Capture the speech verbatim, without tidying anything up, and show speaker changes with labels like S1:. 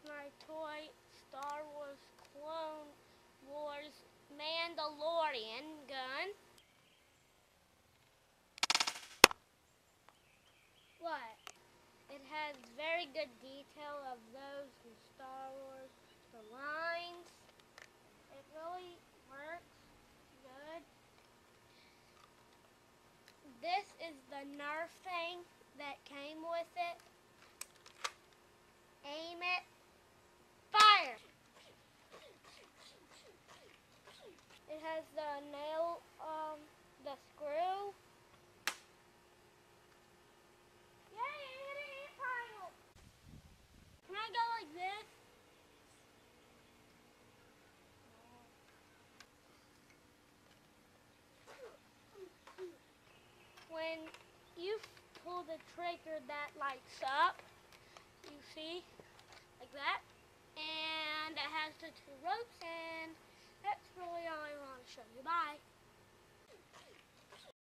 S1: my toy Star Wars Clone Wars Mandalorian gun. What? It has very good detail of those in Star Wars, the lines. It really works good. This is the Nerf thing that came with it. Aim it, fire! It has the nail, um, the screw. Yay, I hit an ant pile! Can I go like this? When you pull the trigger, that lights up, you see, like that. And it has the two ropes and